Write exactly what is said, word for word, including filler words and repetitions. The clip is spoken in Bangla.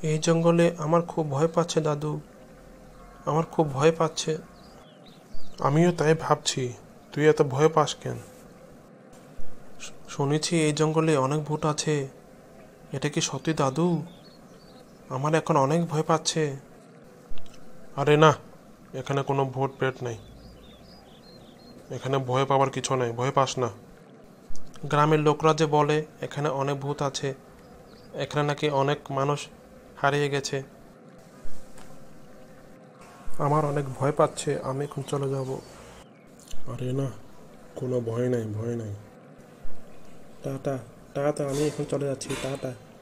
এই জঙ্গলে আমার খুব ভয় পাচ্ছে দাদু, আমার খুব ভয় পাচ্ছে। আমিও তাই ভাবছি, তুই এত ভয় পাস কেন? শুনেছি এই জঙ্গলে অনেক ভূত আছে, এটা কি সত্যি দাদু? আমার এখন অনেক ভয় পাচ্ছে। আরে না, এখানে কোনো ভূত প্রেত নেই। এখানে ভয় পাওয়ার কিছু নেই, ভয় পাস না। গ্রামের লোকরা যে বলে এখানে অনেক ভূত আছে, এখানে নাকি অনেক মানুষ হারিয়ে গেছে। আমার অনেক ভয় পাচ্ছে, আমি এখন চলে যাব। আরে না, কোনো ভয় নাই, ভয় নাই। টাটা টাটা, আমি এখন চলে যাচ্ছি, টাটা।